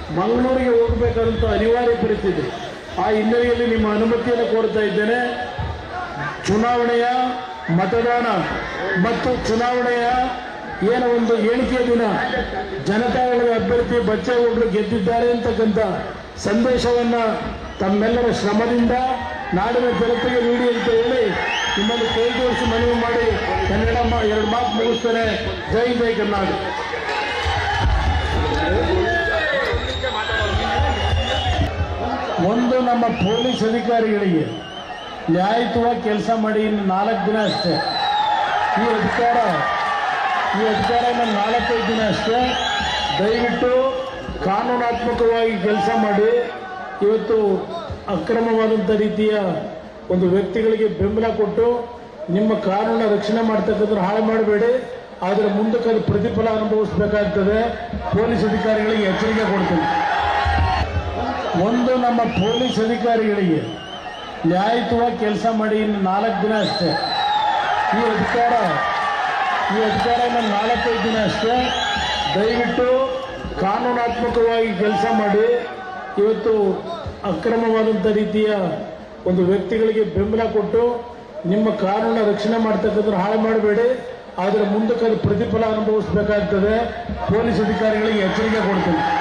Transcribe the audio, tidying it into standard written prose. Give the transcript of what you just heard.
ಮಂಗಳೂರಿಗೆ ಹೋಗಬೇಕಾದಂಥ ಅನಿವಾರ್ಯ ಪರಿಸ್ಥಿತಿ. ಆ ಹಿನ್ನೆಲೆಯಲ್ಲಿ ನಿಮ್ಮ ಅನುಮತಿಯನ್ನು ಕೋರ್ತಾ ಇದ್ದೇನೆ. ಚುನಾವಣೆಯ ಮತದಾನ ಮತ್ತು ಚುನಾವಣೆಯ ಏನೋ ಒಂದು ಹೇಳಿಕೆಯ ದಿನ ಜನತಾದಳದ ಅಭ್ಯರ್ಥಿ ಬಚ್ಚೇಗೌಡರು ಗೆದ್ದಿದ್ದಾರೆ ಅಂತಕ್ಕಂಥ ಸಂದೇಶವನ್ನು ತಮ್ಮೆಲ್ಲರ ಶ್ರಮದಿಂದ ನಾಡಿನ ಜನತೆಗೆ ನೀಡಿ ಅಂತ ಹೇಳಿ ನಿಮ್ಮಲ್ಲಿ ಕೈ ಜೋಡಿಸಿ ಮನವಿ ಮಾಡಿ ಕನ್ನಡ ಎರಡು ಮಾತು ಮುಗಿಸ್ತೇನೆ. ಜೈ ಜೈ ಕರ್ನಾಟಕ. ಒಂದು, ನಮ್ಮ ಪೊಲೀಸ್ ಅಧಿಕಾರಿಗಳಿಗೆ ನ್ಯಾಯಯುತವಾಗಿ ಕೆಲಸ ಮಾಡಿ ಇನ್ನು 4 ದಿನ ಅಷ್ಟೇ. ಈ ಅಧಿಕಾರ ಇನ್ನು 4-5 ದಿನ ಅಷ್ಟೇ. ದಯವಿಟ್ಟು ಕಾನೂನಾತ್ಮಕವಾಗಿ ಕೆಲಸ ಮಾಡಿ. ಇವತ್ತು ಅಕ್ರಮವಾದಂಥ ರೀತಿಯ ಒಂದು ವ್ಯಕ್ತಿಗಳಿಗೆ ಬೆಂಬಲ ಕೊಟ್ಟು ನಿಮ್ಮ ಕಾನೂನ ರಕ್ಷಣೆ ಮಾಡ್ತಕ್ಕಂಥ ಹಾಳು ಮಾಡಬೇಡಿ. ಆದರೆ ಮುಂದಕ್ಕೆ ಅದು ಪ್ರತಿಫಲ ಅನುಭವಿಸಬೇಕಾಗ್ತದೆ. ಪೊಲೀಸ್ ಅಧಿಕಾರಿಗಳಿಗೆ ಎಚ್ಚರಿಕೆ ಕೊಡ್ತೀನಿ. ಒಂದು, ನಮ್ಮ ಪೊಲೀಸ್ ಅಧಿಕಾರಿಗಳಿಗೆ ನ್ಯಾಯಯುತವಾಗಿ ಕೆಲಸ ಮಾಡಿ ಇನ್ನು 4 ದಿನ ಅಷ್ಟೇ. ಈ ಅಧಿಕಾರ ಇನ್ನು 4-5 ದಿನ ಅಷ್ಟೇ. ದಯವಿಟ್ಟು ಕಾನೂನಾತ್ಮಕವಾಗಿ ಕೆಲಸ ಮಾಡಿ. ಇವತ್ತು ಅಕ್ರಮವಾದಂಥ ರೀತಿಯ ಒಂದು ವ್ಯಕ್ತಿಗಳಿಗೆ ಬೆಂಬಲ ಕೊಟ್ಟು ನಿಮ್ಮ ಕಾನೂನ ರಕ್ಷಣೆ ಮಾಡ್ತಕ್ಕಂಥ ಹಾಳು ಮಾಡಬೇಡಿ. ಆದರೆ ಮುಂದಕ್ಕೆ ಅದು ಪ್ರತಿಫಲ ಅನುಭವಿಸಬೇಕಾಗ್ತದೆ. ಪೊಲೀಸ್ ಅಧಿಕಾರಿಗಳಿಗೆ ಎಚ್ಚರಿಕೆ ಕೊಡ್ತೀನಿ.